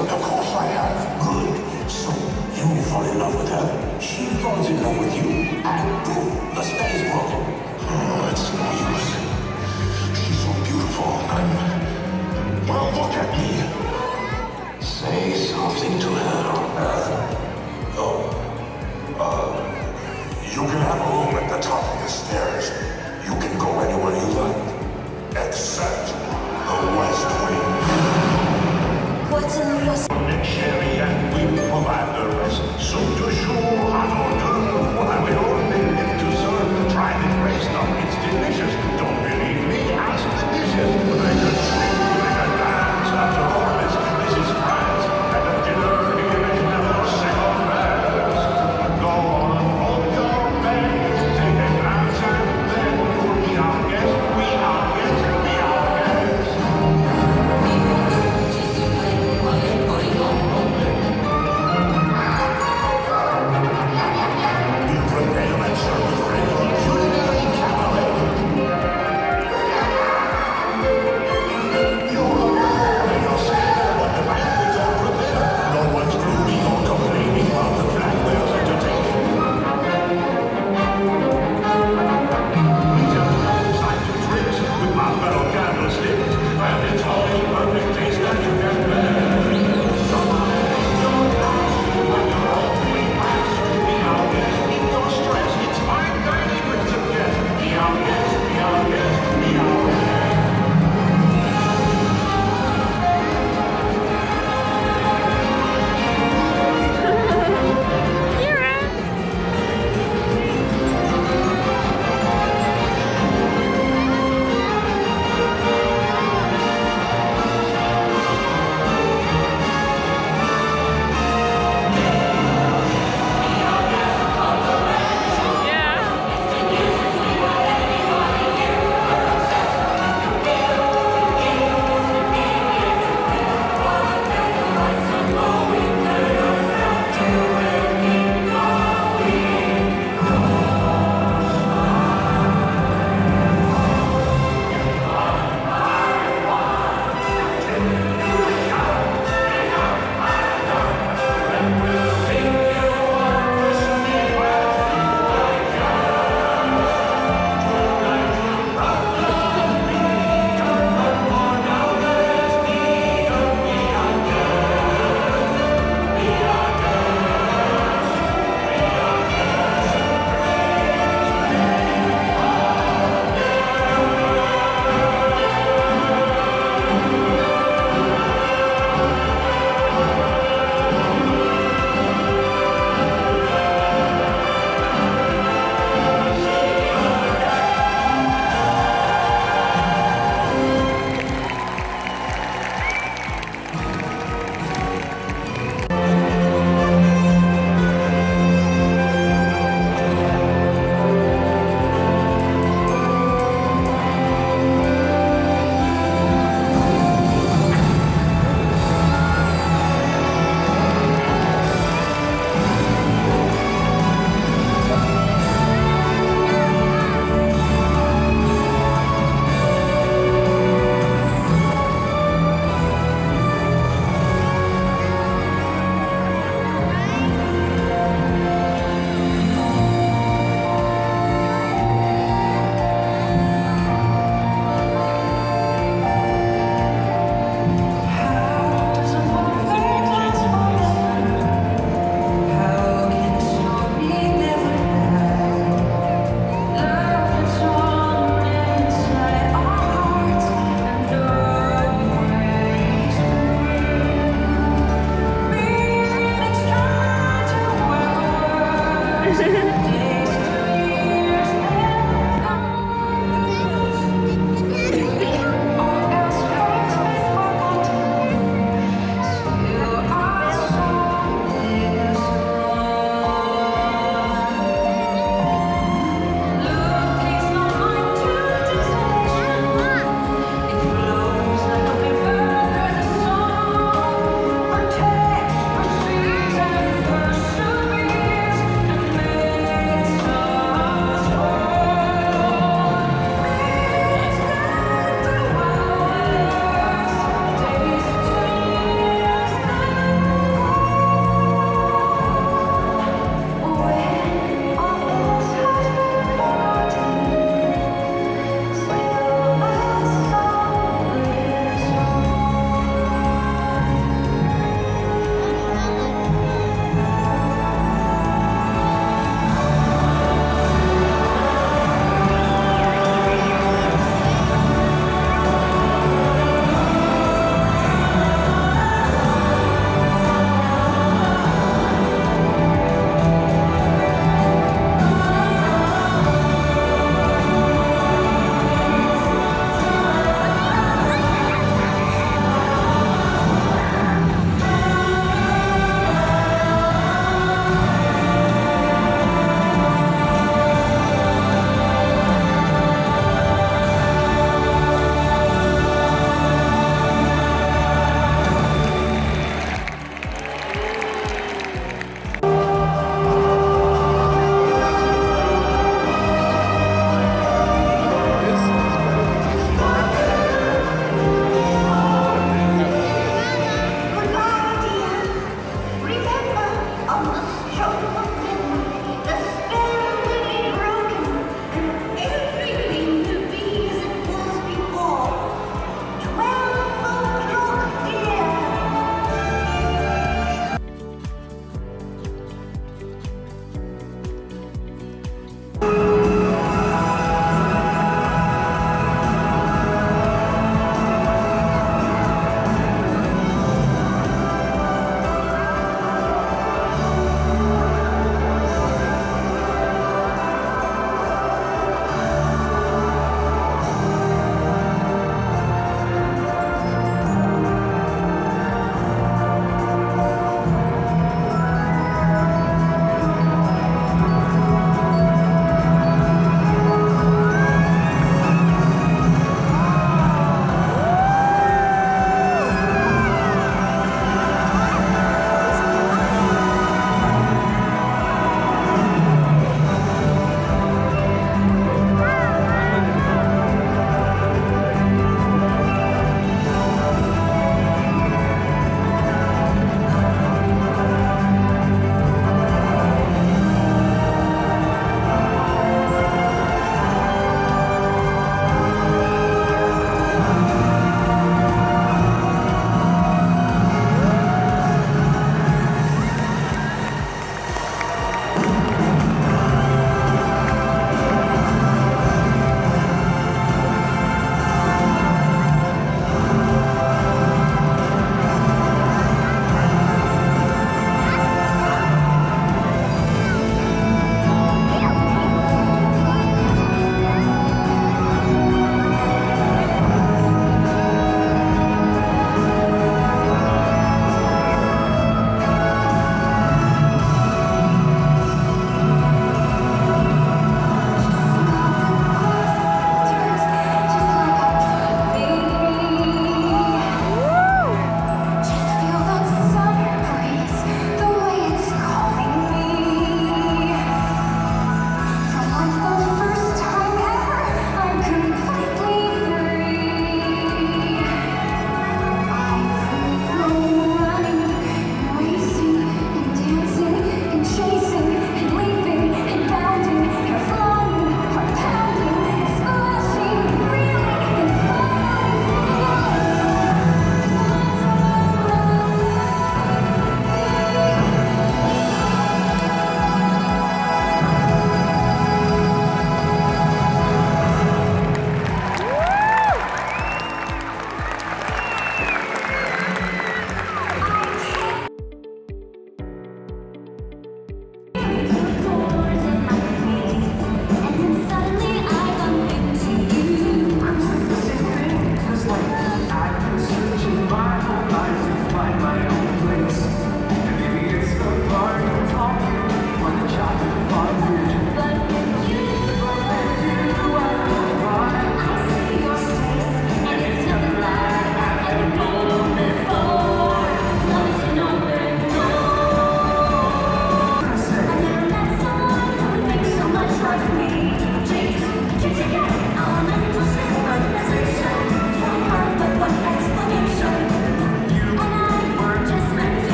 Of course I have. Good. So, you fall in love with her, she falls in love with you, and boom, the spell is broken. Oh, it's no use. She's so beautiful, and... well, look at me. Say something to her. You can have a room at the top of the stairs. You can go anywhere you like. Except the West Wing. What's in the West? Sherry and we provide the rest. So to show hot order, I will only get to serve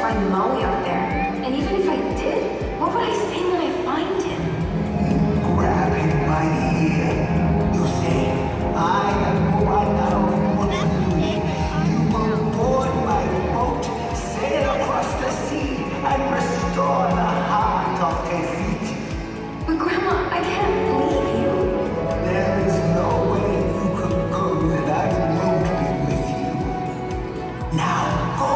find Maui out there. And even if I did, what would I say when I find him? Grab him by the ear. You say, I am who I know what to do. You will board my boat, sail across the sea, and restore the heart of Tefiti. But Grandma, I can't leave you. There is no way you could go that I won't be with you. Now, go!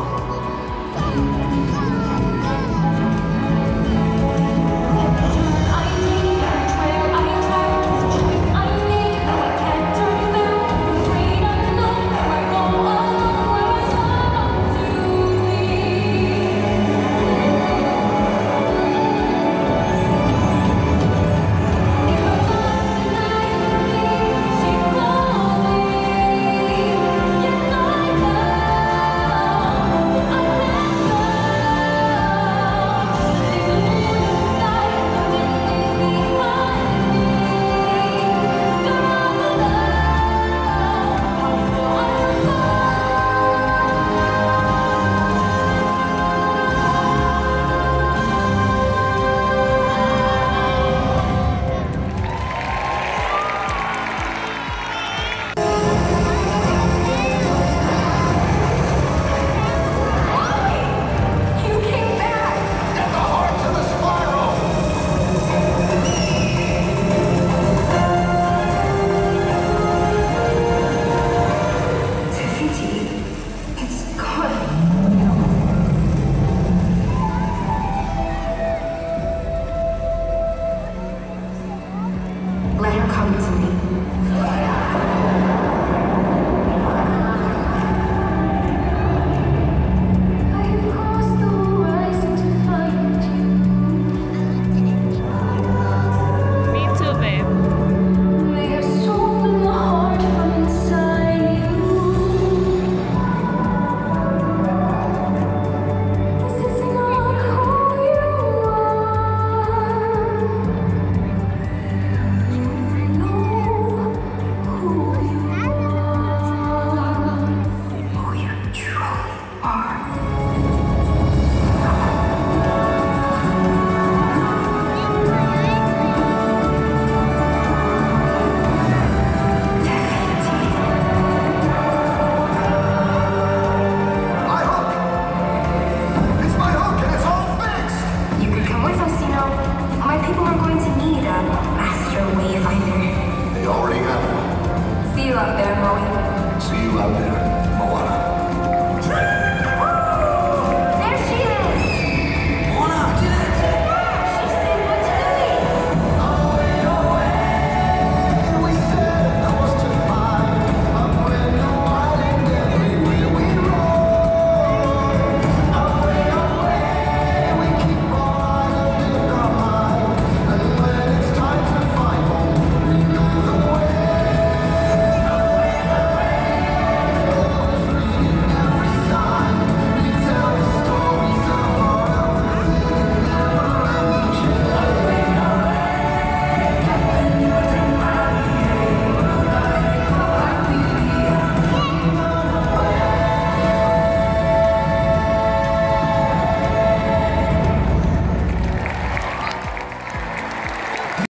Let her come to me. I have crossed the horizon to find you. Me too, babe. They have stolen the heart from inside you. This is not who you are. They already have one. See you out there, Maui. See you out there.